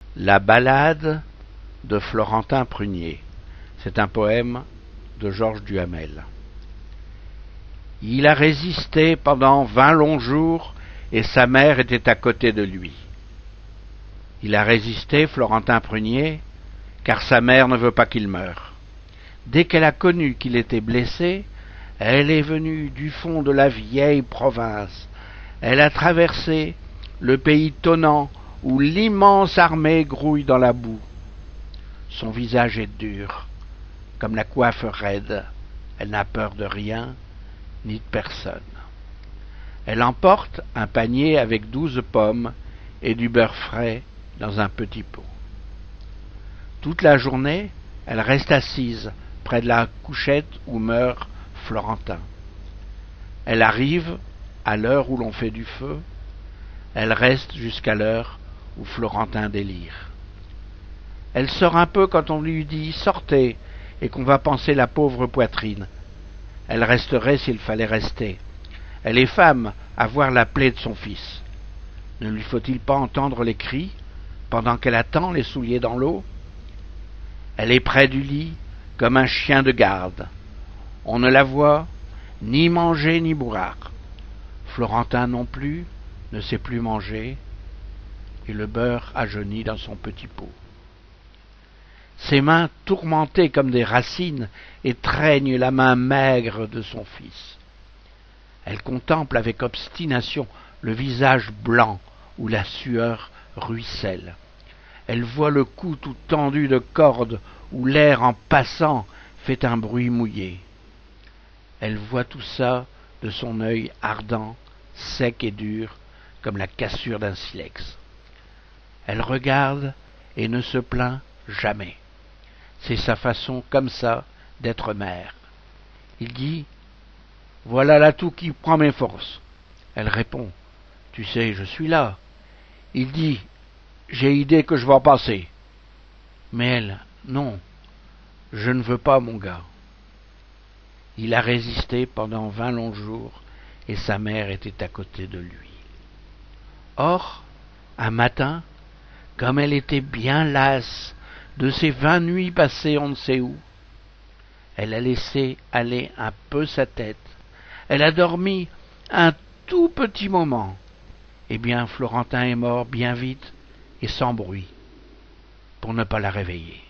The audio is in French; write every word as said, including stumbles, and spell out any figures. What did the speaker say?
La ballade de Florentin Prunier. C'est un poème de Georges Duhamel. Il a résisté pendant vingt longs jours et sa mère était à côté de lui. Il a résisté, Florentin Prunier, car sa mère ne veut pas qu'il meure. Dès qu'elle a connu qu'il était blessé, elle est venue du fond de la vieille province. Elle a traversé le pays tonnant où l'immense armée grouille dans la boue. Son visage est dur, comme la coiffe raide. Elle n'a peur de rien, ni de personne. Elle emporte un panier avec douze pommes et du beurre frais dans un petit pot. Toute la journée, elle reste assise près de la couchette où meurt Florentin. Elle arrive à l'heure où l'on fait du feu. Elle reste jusqu'à l'heure où Florentin délire. Elle sort un peu quand on lui dit « sortez » et qu'on va panser la pauvre poitrine. Elle resterait s'il fallait rester. Elle est femme à voir la plaie de son fils. Ne lui faut-il pas entendre les cris pendant qu'elle attend les souliers dans l'eau? Elle est près du lit comme un chien de garde. On ne la voit ni manger ni boire. Florentin non plus ne sait plus manger et le beurre a jauni dans son petit pot. Ses mains tourmentées comme des racines étreignent la main maigre de son fils. Elle contemple avec obstination le visage blanc où la sueur ruisselle. Elle voit le cou tout tendu de cordes où l'air en passant fait un bruit mouillé. Elle voit tout ça de son œil ardent, sec et dur, comme la cassure d'un silex. Elle regarde et ne se plaint jamais. C'est sa façon comme ça d'être mère. Il dit « Voilà l'atout qui prend mes forces ». Elle répond « Tu sais, je suis là ». Il dit « J'ai idée que je vais en passer ». Mais elle « Non, je ne veux pas, mon gars ». Il a résisté pendant vingt longs jours et sa mère était à côté de lui. Or, un matin, comme elle était bien lasse de ces vingt nuits passées on ne sait où, elle a laissé aller un peu sa tête. Elle a dormi un tout petit moment. Eh bien, Florentin est mort bien vite et sans bruit, pour ne pas la réveiller.